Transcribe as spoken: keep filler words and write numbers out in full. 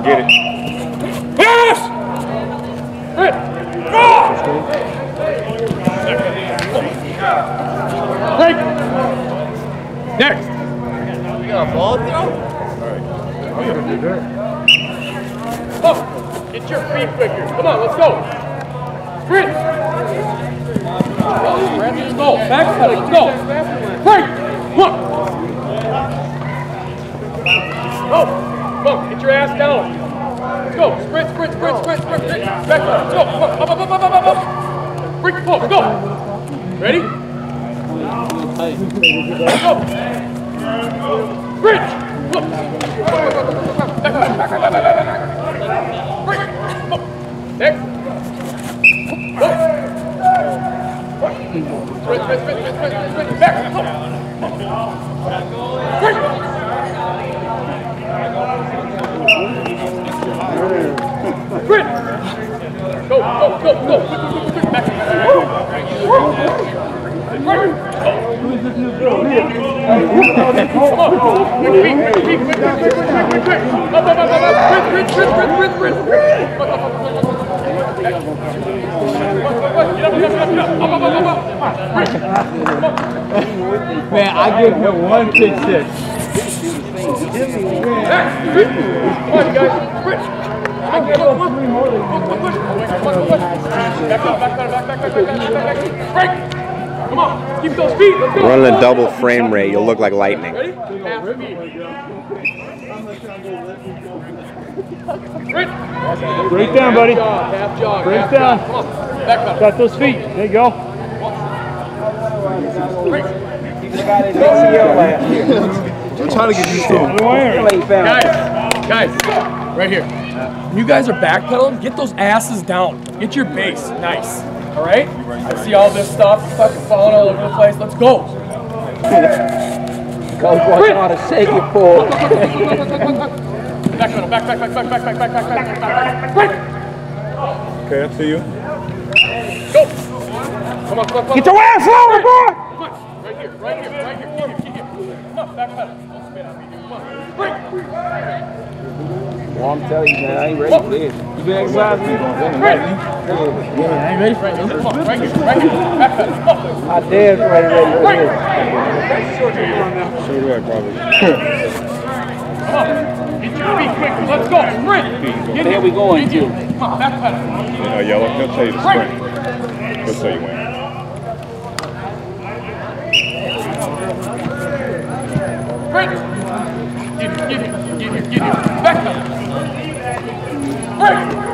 Get it. Pass! Hit! Go! Break! Next! You got a ball throw? Alright. I'm gonna do that. Up! Get your feet quicker. Come on, let's go. Sprint! Let's go. Backpedal, let's go. Break! Come on! Go! Come on, get your ass down. Let's go. Sprint, sprint, sprint, sprint, sprint, sprint. Backpedal, let's go. Come on, up, up, up, up, up, up. Break the pole, go. Ready? Let's go. Sprint! Look. Break! Next! Go! Sprint, sprint, sprint, sprint, sprint, sprint, back! Go! Break! Sprint! Go, go, go, go! Back! Break! Come on! Quick feet, quick feet, quick, quick, quick, quick, quick, quick! Up, up, up, up, up! Sprint, sprint, sprint, sprint, sprint, sprint! Get up, get up, get up, get up! Up, up, up, up, up! Sprint! Come on! Man, I give him one kick six. Back! Sprint! Come on, you guys! Sprint! Come on, come on, come on! Push, push, push! Back up, back up, back up, back up, back up, back up, back up! Break! Come on, keep those feet, let's go! Running a double frame rate, you'll look like lightning. Ready? Half speed. Sprint! Break down, buddy. Half jog, half jog. Break half down. jog. Come on, back pedal. Got those feet. There you go. Break! I'm trying to get you to Guys, guys, right here. You guys are backpedaling, get those asses down. Get your base, nice. All right? I see all this stuff, fucking falling all over the place. Let's go. Coach watching how to shake it for. Back pedal, back, back, back, back, back, back, back, back, back, back, break. Okay, I see you. Go. Come on, come on, come on. Get your ass over, boy! Come on. Right here, right here, right here. Keep it, keep it. Come on, back pedal. Don't spin on me, dude. Come on. Break. Well, I'm telling you, man, I ain't ready for this. You been exercising? Break. Yeah, I ain't ready for Right here, come on, right here, right here. Back pedal. Come on. I dare ready, ready, Break. ready. So do I probably. Come on. Get your feet quick. Let's go. Sprint. Get There it. we going, Get it. too. Come on, back pedal. You know, yellow, he'll tell you to Break. sprint. He'll tell you when. Sprint. Get it, get it, get it, get it. Back pedal. Break.